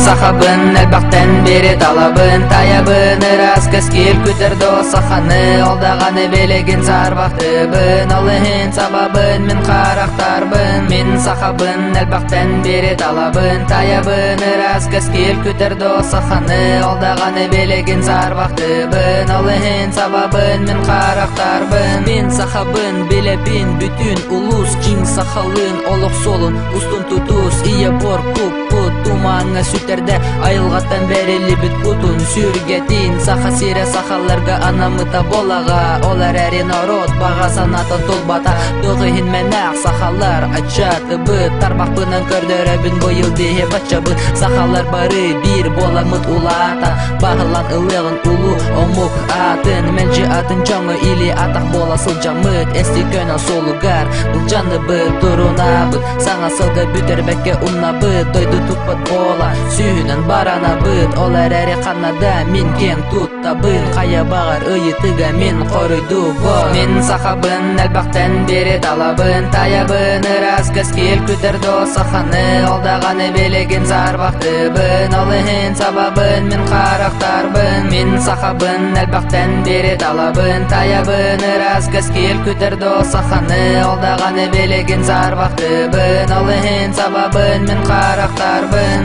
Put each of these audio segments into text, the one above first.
сахабын әлбақтан бері талабын таябын ырас кескел көтерді саханы алдағаны белеген зарбақтыбын алыхын сабабын мен қарақтарбын мен сахабын әлбақтан бері талабын таябын ырас кескел көтерді саханы алдағаны белеген зарбақтыбын алыхын сабабын мен қарақтарбын мен сахабын белебин бүтін улус кин сахалын олық солын устун тутус ие бор куп тумаңа сүтерде айылғаттан бәрелі бүт кутун сүргетин саха сире сахаларга анамыта болага олар әри народ баға саната толбата тоғыхин менақ сахалар ачаты бұт тармақпынан көрдөрөбін бойыл дее бачабын сахалар бары бир боламыт улата бағылан ылығын улу омук атын менжи атын жаңы или атақ боласыл жамыт эсти көнен солугар бұл жанды бұт туруна бұт саңа сылга бүтер бәкке умна бұт дойду туппат бола сүйінен барана бұт олар әрі қанада мен кен туттабын қая бағар ыйытыга мен қорыйду бол мен сахабын әлбақтан бері талабын таябын ырас кескел көтерді саханы алдағаны белеген зарбақтыбын алыхын сабабын мен қарақтарбын мен сахабын әлбақтан бері талабын таябын ырас кескел көтерді саханы алдағаны белеген зарбақтыбын алыхын сабабын мен қарақтарбын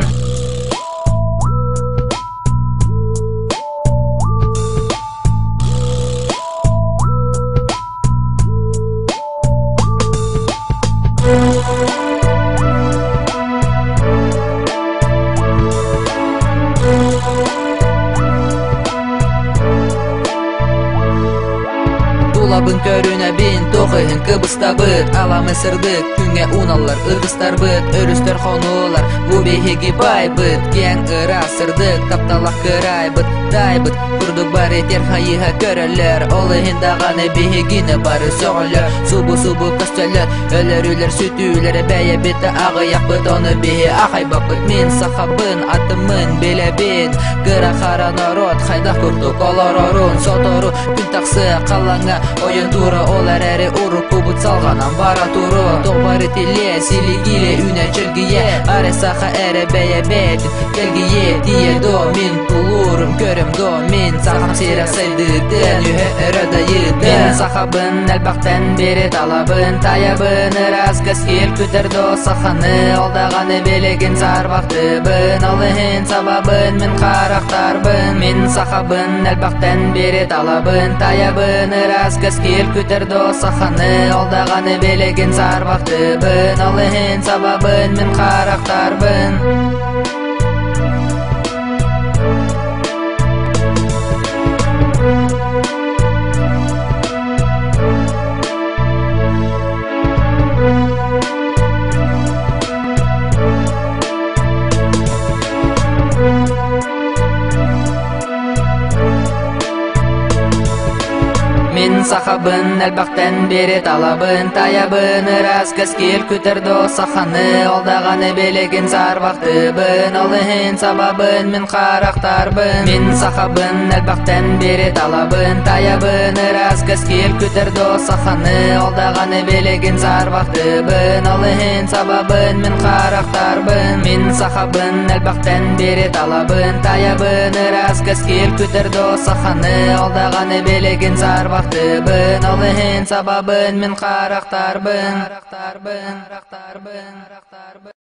Тулабын көріне бин тоқыхын кыбыста бұд аламы сырдық күнге уналар ырғыстар бұд өрістер қонулар губихиги бай бұд кен ыра сырдық тапталақ кырай бұд дай бұд күрдік бар етер хайыға көрілер олығындағаны бихигіні бары соғылер субу көстелер өлер сүтүлер бәйе беті ағыяқ бұд оны бихи ақай бақыд мен сахабын атымын белебин кыра қара народ қайдақ күрдік олар орын сотору күн тақсы қалаңа ойын туры олар әрі ұры көбіт салғанан бара туры тоғбары теле силигиле үне чөлгие әрі сақа әрі бәйе бәйбін келгие дие до мен тулурым көрім до мен сақам сирек сайдыдын үйе өрөдайыдын мен сахабын әлбақтан бері талабын таябын ырас кескел көтерді саханы алдағаны белеген зарбақтыбын алыхын сабабын мен қарақтарбын мен сахабын әлбақтан бері талабын таябын ырас кескел көтерді саханы алдағаны белеген зарбақтыбын алыхын сабабын мен қарақтарбын мен сахабын әлбақтан бері талабын таябын ырас кескел көтерді саханы алдағаны белеген зарбақтыбын алыхын сабабын мен қарақтарбын мен сахабын әлбақтан бері талабын таябын ырас кескел көтерді саханы алдағаны белеген зарбақтыбын алыхын сабабын мен қарақтарбын мен сахабын әлбақтан бері талабын таябын ырас кескел көтерді саханы алдағаны белеген зарбақтыбын алыхын сабабын мен қарақтарбын